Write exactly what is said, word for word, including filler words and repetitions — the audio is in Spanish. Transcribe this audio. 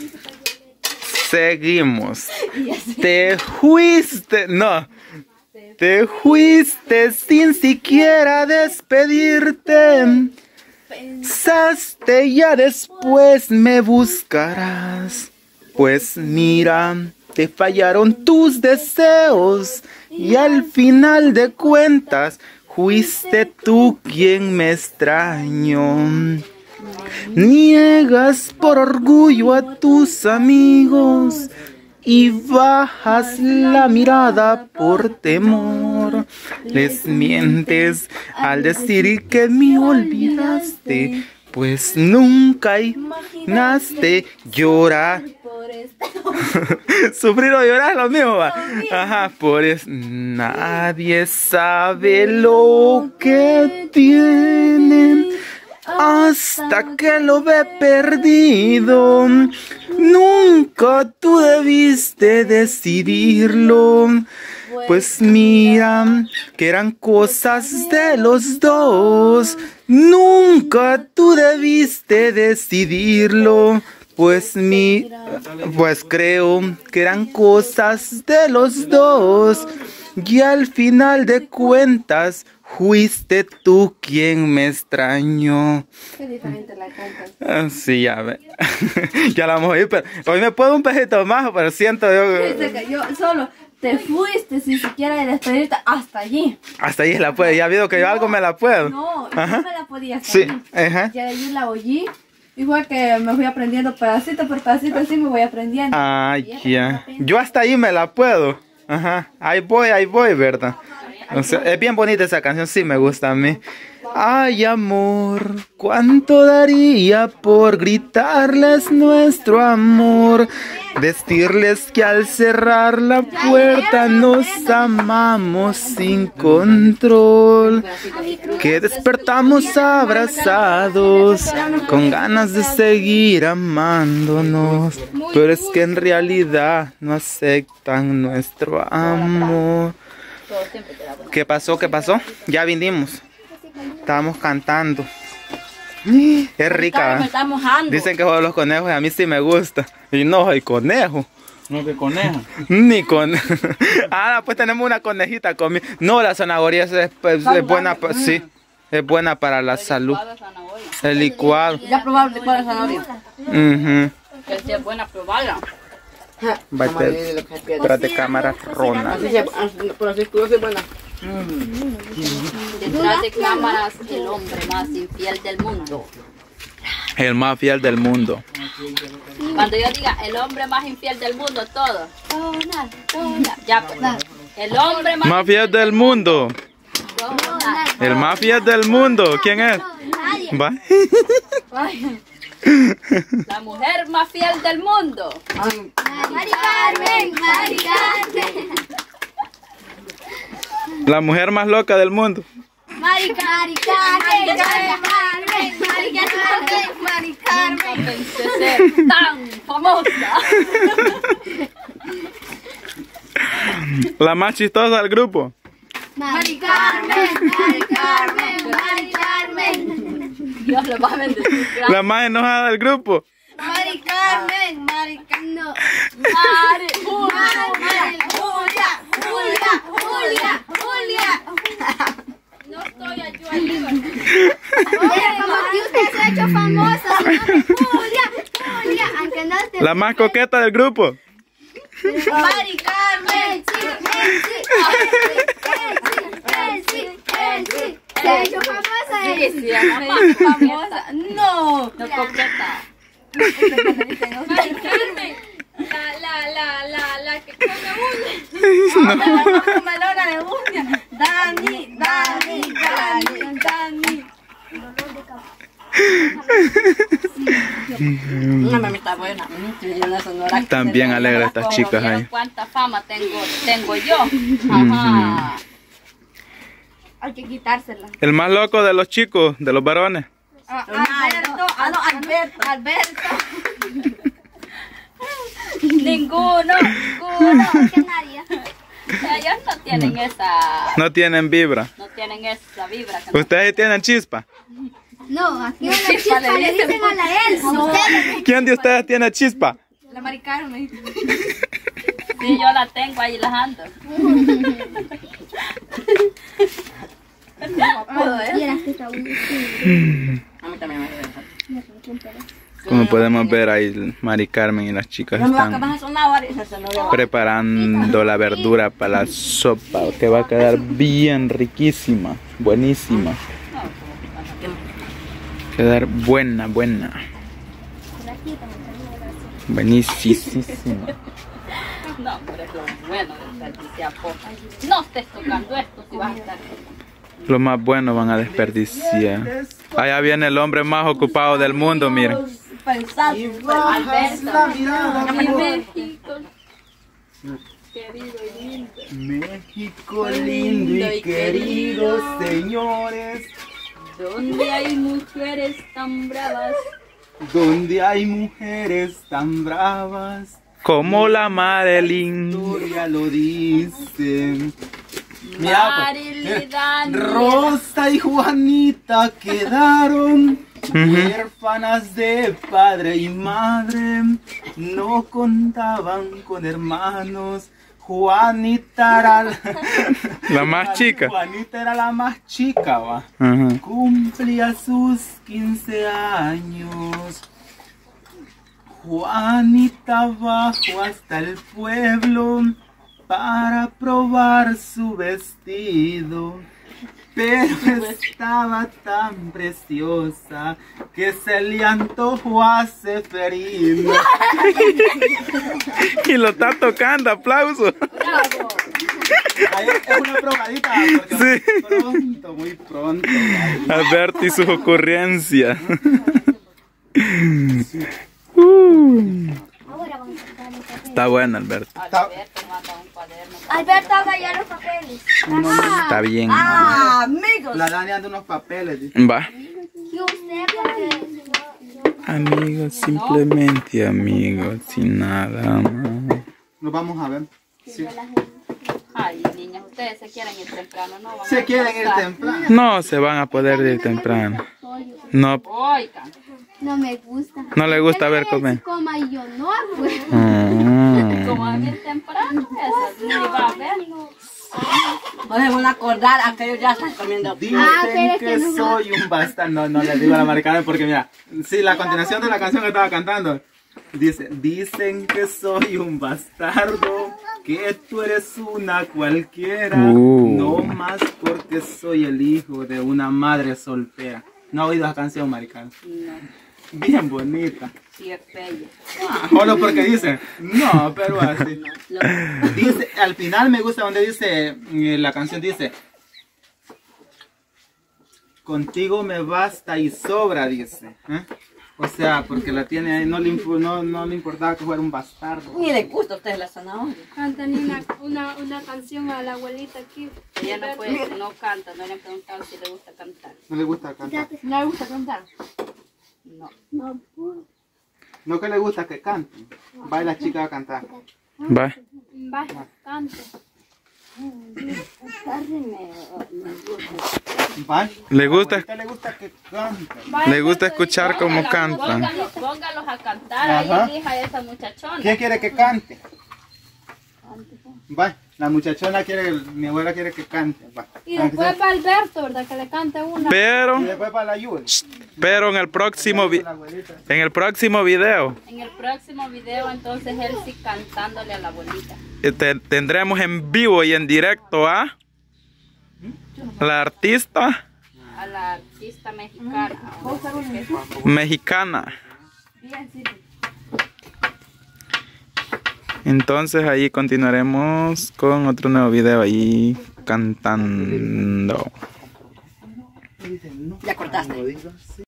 Seguimos. Te fuiste, no. Te fuiste sin siquiera despedirte. Pensaste ya después me buscarás. Pues mira, te fallaron tus deseos y al final de cuentas fuiste tú quien me extrañó. Niegas por orgullo a tus amigos y bajas la mirada por temor. Les mientes al decir que me olvidaste, pues nunca imaginaste llorar. Sufrir o llorar lo mismo, va. Ajá, por eso nadie sabe lo que tiene hasta que lo ve perdido. Nunca tú debiste decidirlo. Pues mira, que eran cosas de los dos. Nunca tú debiste decidirlo. Pues mi, pues creo que eran cosas de los dos. Y al final de cuentas fuiste tú quien me extrañó. Qué diferente la cantas. Ah, sí, ya ve. Ya la vamos a oír, pero hoy me puedo un pejito más, pero siento yo. Dice que yo solo te fuiste sin siquiera despedirte hasta allí. Hasta ahí la puedo. Ya ha habido que yo algo me la puedo. No, ajá. yo me la podía hasta sí, allí. ajá. Ya de allí la oí. Y fue que me fui aprendiendo pedacito por pedacito, así me voy aprendiendo. Ay, ya. Yo hasta ahí me la puedo. Ajá. Ahí voy, ahí voy, ¿verdad? O sea, es bien bonita esa canción, sí me gusta a mí. Ay, amor, cuánto daría por gritarles nuestro amor. Decirles que al cerrar la puerta nos amamos sin control. Que despertamos abrazados con ganas de seguir amándonos. Pero es que en realidad no aceptan nuestro amor. ¿Qué pasó? ¿Qué pasó? Ya vinimos. Estábamos cantando. Es rica, ¿eh? Dicen que juego los conejos y a mí sí me gusta. Y no soy conejo. No, que conejo. Ni con. Ah, pues tenemos una conejita conmigo. No, la zanahoria es, es, es buena, sí, es buena para la salud. El licuado. ¿Ya probaron el licuado de zanahoria? Uh-huh. Que sea buena probarla. Espérate, cámara rona. Por así que es buena. Detrás de cámaras, el hombre más infiel del mundo. El más fiel del mundo. Cuando yo diga el hombre más infiel del mundo, todo. Ya, pues. El hombre más, Más fiel del mundo. El más fiel del mundo. ¿Quién es? ¿Va? La mujer más fiel del mundo. Mari Carmen, Mari Carmen. La mujer más loca del mundo. Mari Carmen, Mari Carmen, Mari Carmen, Mari Carmen. Pensé ser tan famosa. La más chistosa del grupo. Mari Carmen, Mari Carmen, Mari Carmen. Dios lo va a bendecir. La más enojada del grupo. Mari Carmen, Mari Carmen. Mari, Julia, Julia, Julia, Julia. no estoy yo allí. Oye, como que usted se ha hecho famosa, Julia, Julia, aunque no esté. La más coqueta del grupo. Mari Carmen, sí, sí, sí, se ha hecho famosa. Sí, sí, la más famosa. No. No coqueta. Mari Carmen. La, la, la, la, la que come uñas. La comelona de uñas. Dani, Dani, Dani, Dani. Una mamita buena. También alegra estas chicas ahí. ¿Cuánta fama tengo, tengo yo? Ajá. Hay que quitársela. El más loco de los chicos, de los varones. Ah, Alberto, ah no, Alberto, Alberto. Ninguno, ninguno. Que nadie. Ellos no tienen esa, No tienen vibra. no tienen esa vibra. Que ¿Ustedes tienen chispa? No, aquí a la chispa le dicen a la Elsa. ¿Quién de ustedes tiene chispa? Mari Carmen. Sí, yo la tengo ahí, las ando. Vieras que está bueno. A mí también me gusta. Como podemos ver ahí, Mari Carmen y las chicas están preparando la verdura para la sopa, que va a quedar bien riquísima, buenísima. Quedar buena, buena. Buenísima. No, pero es lo bueno de desperdiciar poco. No estés tocando esto si vas a estar. Lo más bueno van a desperdiciar. Allá viene el hombre más ocupado del mundo, miren. Pensar, Alberto, mi México, querido y lindo. México lindo y querido, señores. Donde hay mujeres tan bravas. Donde hay mujeres tan bravas. Como la Marilyn. La historia lo dice. Mira, mira, Rosa y Juanita quedaron huérfanas de padre y madre. No contaban con hermanos. Juanita era la, la más chica. Juanita era la más chica, va. Uh-huh. Cumplía sus quince años. Juanita bajó hasta el pueblo para probar su vestido, pero estaba tan preciosa que se le antojó a Seferino. Y lo está tocando, aplauso. ¡Bravo! Ahí es una probadita, porque sí. Muy pronto, muy pronto. Alberto y sus ocurrencias. Sí. Uh. Está bueno, Alberto. Alberto manda un cuaderno. Alberto, haga ya los papeles. Ah, está bien. Ah, amigos. La Dani anda unos papeles. Va. Y usted, porque... Amigos, simplemente amigos, sin nada más. Nos vamos a ver. Sí. Ay, niñas, ustedes se quieren ir temprano, ¿no? Van ¿Se quieren ir temprano? No se van a poder ir temprano. No. Oigan. No me gusta. No le gusta ver comer. Coma y yo no, pues. Mm. Como a bien temprano, eso ni va a ver. Podemos acordar, aquellos ya están comiendo. Dicen Ah, pero que, que no. soy un bastardo. No, no le digo a la maricana porque mira, sí, la continuación de la canción que estaba cantando. Dice, dicen que soy un bastardo, que tú eres una cualquiera, uh. no más porque soy el hijo de una madre soltera. ¿No ha oído esa canción, maricana? No. Bien bonita. Sí, es bella. Ah, solo porque dice, no, pero así. No, Dice, al final me gusta donde dice, la canción dice, contigo me basta y sobra, dice. ¿Eh? O sea, porque la tiene ahí, no le, no, no le importaba que fuera un bastardo. Ni le gusta a ustedes la zanahoria. Cantan una, una, una canción a la abuelita aquí. ella no puede, no canta, no le han preguntado si le gusta cantar. No le gusta cantar. ¿No le gusta cantar? No. No puedo. No que le gusta que cante. Va y la chica a cantar. Va. Va, cante. Va. Le gusta. Le gusta que cante. Le gusta escuchar cómo cantan. Póngalos, póngalos a cantar, Ajá. ahí elija a esa muchachona. ¿Quién quiere que cante? Va. La muchachona quiere, mi abuela quiere que cante. Va. Y después va Alberto, ¿verdad? Que le cante una. Pero. Y después para la Yul. Pero en el próximo vi en el próximo video. En el próximo video entonces él sí cantándole a la abuelita. Te, tendremos en vivo y en directo a la artista A la artista mexicana. mexicana. Entonces ahí continuaremos con otro nuevo video ahí cantando. Ya cortaste.